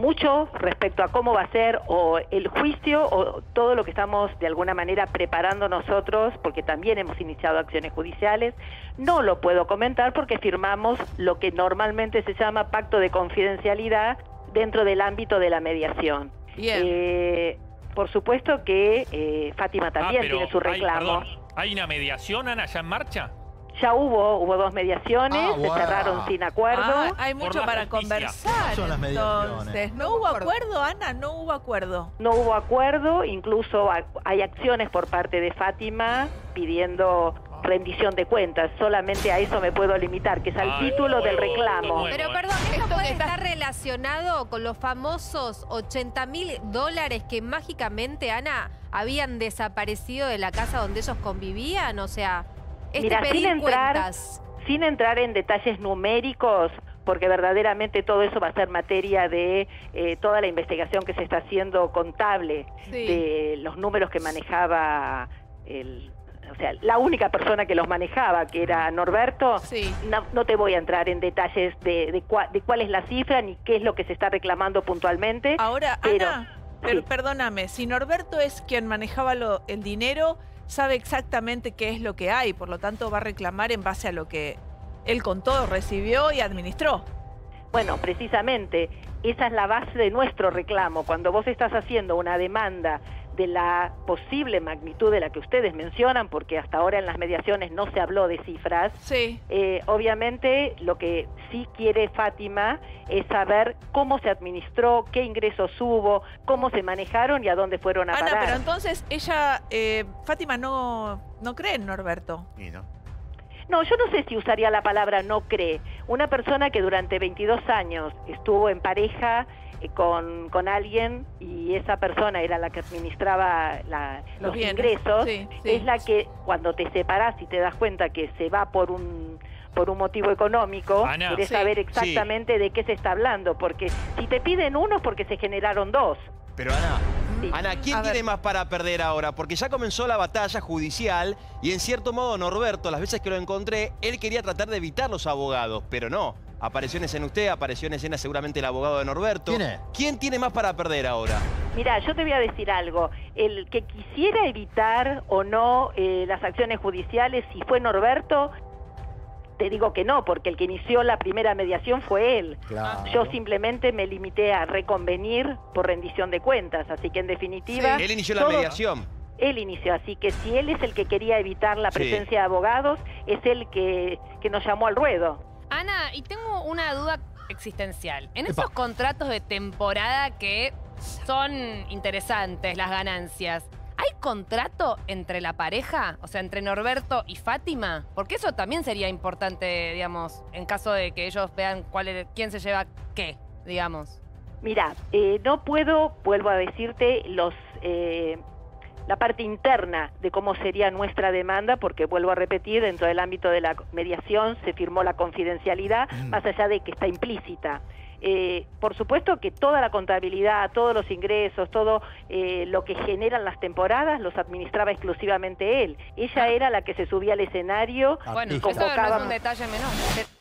mucho respecto a cómo va a ser o el juicio o todo lo que estamos de alguna manera preparando nosotros, porque también hemos iniciado acciones judiciales. No lo puedo comentar porque firmamos lo que normalmente se llama pacto de confidencialidad dentro del ámbito de la mediación. Bien. Por supuesto que Fátima también tiene su reclamo. ¿Hay una mediación, Ana, ya en marcha? Ya hubo 2 mediaciones, se cerraron sin acuerdo. Hay mucho para conversar. Son las mediaciones. Entonces, ¿no hubo acuerdo, Ana? No hubo acuerdo. No hubo acuerdo, incluso hay acciones por parte de Fátima pidiendo rendición de cuentas. Solamente a eso me puedo limitar, que es al título del reclamo. Pero perdón, ¿esto puede estar relacionado con los famosos $80.000 que mágicamente, Ana, habían desaparecido de la casa donde ellos convivían? O sea, Mira, sin entrar en detalles numéricos, porque verdaderamente todo eso va a ser materia de toda la investigación que se está haciendo contable, de los números que manejaba o sea, la única persona que los manejaba, que era Norberto. No te voy a entrar en detalles de cuál es la cifra ni qué es lo que se está reclamando puntualmente. Ahora, Ana, perdóname, si Norberto es quien manejaba el dinero, sabe exactamente qué es lo que hay, por lo tanto va a reclamar en base a lo que él contó, recibió y administró. Bueno, precisamente, esa es la base de nuestro reclamo. Cuando vos estás haciendo una demanda de la posible magnitud de la que ustedes mencionan, porque hasta ahora en las mediaciones no se habló de cifras, obviamente lo que sí quiere Fátima es saber cómo se administró, qué ingresos hubo, cómo se manejaron y a dónde fueron a parar. Ana, pero entonces ella, Fátima no cree en Norberto. ¿Y no? No, yo no sé si usaría la palabra no cree. Una persona que durante 22 años estuvo en pareja con alguien y esa persona era la que administraba los ingresos, es la que cuando te separás y te das cuenta que se va por un motivo económico, Ana, querés saber exactamente de qué se está hablando, porque si te piden uno es porque se generaron 2. Pero Ana, ¿quién tiene más para perder ahora? Porque ya comenzó la batalla judicial y en cierto modo Norberto, las veces que lo encontré, él quería tratar de evitar los abogados, pero no. Apareció en escena usted, apareció en escena seguramente el abogado de Norberto. ¿Quién tiene más para perder ahora? Mira, yo te voy a decir algo. El que quisiera evitar o no las acciones judiciales, si fue Norberto, te digo que no, porque el que inició la primera mediación fue él. Claro. Yo simplemente me limité a reconvenir por rendición de cuentas, así que en definitiva... Él inició la mediación. Él inició, así que si él es el que quería evitar la presencia de abogados, es él que nos llamó al ruedo. Ana, y tengo una duda existencial. En esos contratos de temporada que son interesantes, las ganancias, ¿hay contrato entre la pareja? O sea, entre Norberto y Fátima. Porque eso también sería importante, digamos, en caso de que ellos vean quién se lleva qué, digamos. Mira, no puedo, vuelvo a decirte, la parte interna de cómo sería nuestra demanda, porque vuelvo a repetir, dentro del ámbito de la mediación se firmó la confidencialidad, más allá de que está implícita. Por supuesto que toda la contabilidad, todos los ingresos, todo lo que generan las temporadas los administraba exclusivamente él. Ella era la que se subía al escenario. Bueno, eso no es un detalle menor.